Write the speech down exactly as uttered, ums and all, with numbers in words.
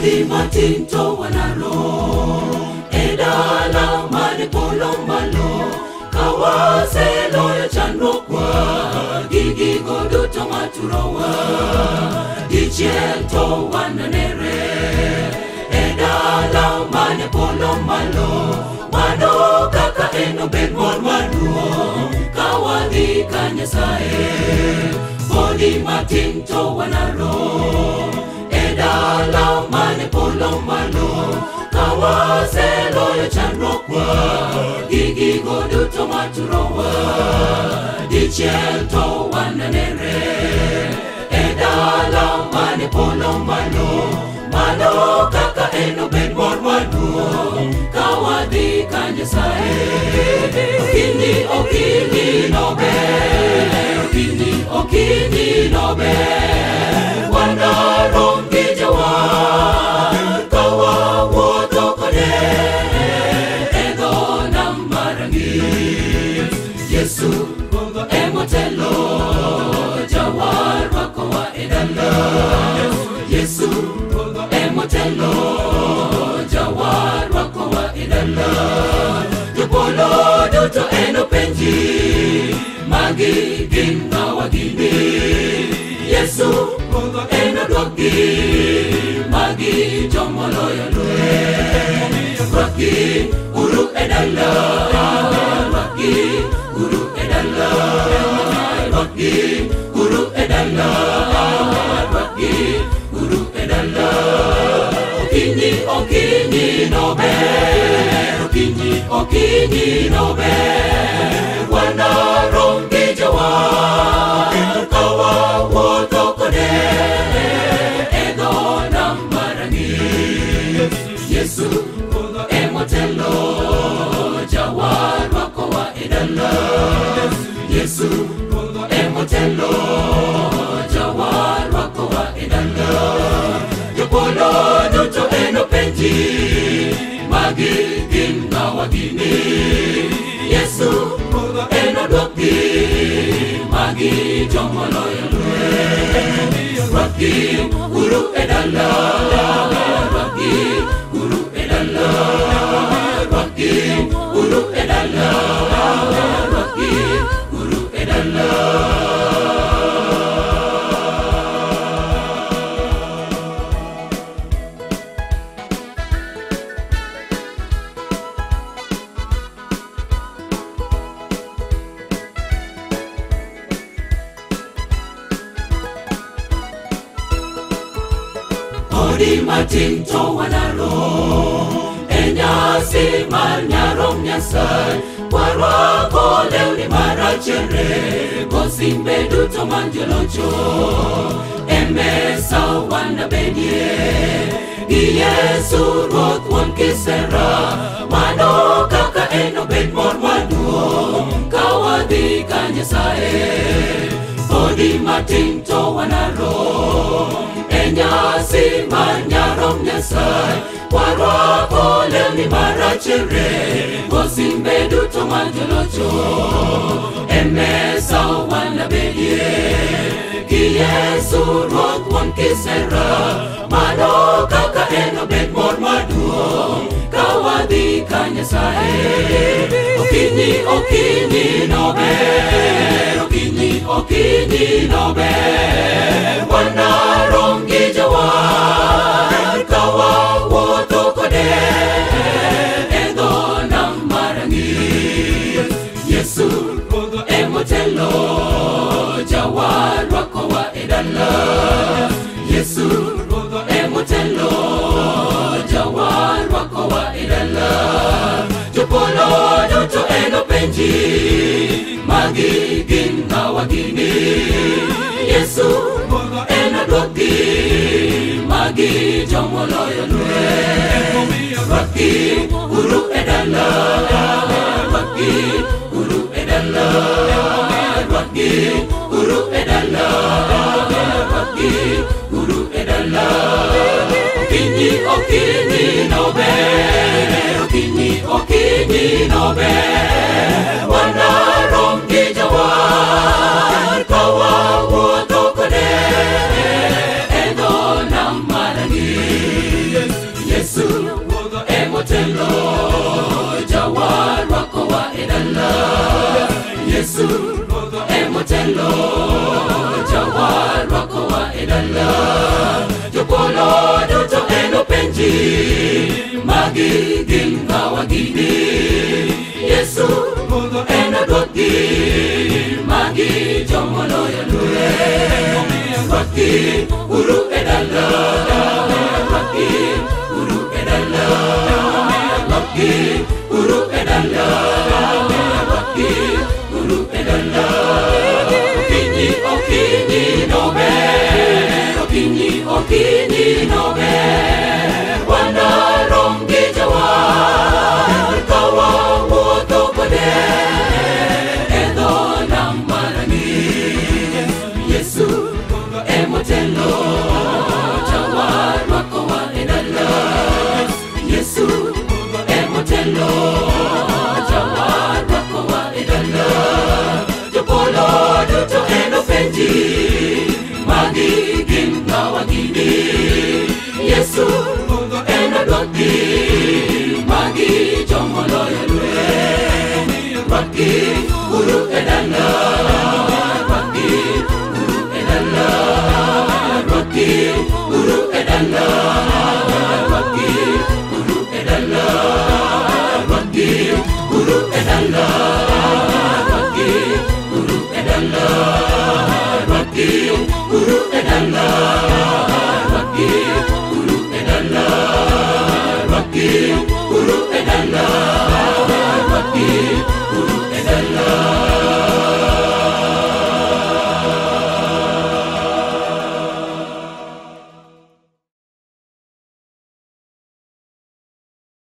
Podi matinto wanaro edala mani polombalo kawase loyo chanrokwa gigi goduto maturawa dichento wananere edala mani polombalo mano kaka eno ben mormano kawadi kanyasae podi matinto wanaro edala mani polombalo kawase loyo chanrokwa gigi goduto maturowa dichento wananere edala mani polombalo mano kaka eno ben mormano kawadi kanyasae okini okini nobe okini okini nobe wanarong gijawa kawa woto kode ego namarangi Yesu emotelo jawar wakawa edala Yesu emotelo jawar wakawa edala Yupolo duto eno penji magi ginga wagini Yesu eno dogi magi jomoloyo lue Waki uru edala Waki uru edala Waki uru edala Waki uru edala Okini okini nobe Okini okini nobe Wana rongi jawa Kawa woto kode Ego namarangi Yesu emotelo jawar wakawa edala Yesu emotelo jawar wakawa edala Yupolo duto eno penji magi ginga wagini Yesu eno doki magi jomoloyo lue Waki uru edala Waki uru edala Waki uru edala Waki uru edala Podi matinto wanaro Enyasi marnyarom nyasai Warwa koleu ni marachere Gosimbe duto manjelocho Emesa wana benye Yesu roth wan kisera Mano kaka eno ben mormano Kawadi kanyasae Podi matinto wanaro Enyasi manyarom nyasai Warwa koleu ni marachere Gosimbe duto manjelocho Emesa wana benye Yesu roth wan kisera Mano kaka eno ben mormano Kawadi kanyasae Okini okini nobe Okini okini nobe Wana rongi jawar Kawa woto kode Ego namarangi Yesu emotelo jawar wakawa edala Yesu emotelo jawar wakawa edala Jupolo duto eno penji magi ginga wagini Yesu eno dogi magi jomoloyo lue Waki uru edala Waki uru edala Waki uru edala Waki uru edala Okini okini nobe Okini okini nobe Wana rongi jawar Kawa woto kode Ego namarangi magiging kawagini. Yesu enadwaki magi jomoloyo lure. Rwaki uru edala, rwaki uru edala, rwaki uru edala, rwaki uru edala. Okinyi okinyi nobe, okinyi okinyi nobe. Wana rongi jawar kawa woto kode edo namarangi. Yesu emotelo jawar wako wa edala. Yesu emotelo jawar wako wa edala. Jopolo duto enofenji magiging kawagini. Yesu enadwaki magi jomoloyo lure. Rwaki uru edala, rwaki uru edala, rwaki uru edala, rwaki uru edala, rwaki uru edala, rwaki uru edala, rwaki uru edala, rwaki uru edala, rwaki uru edala.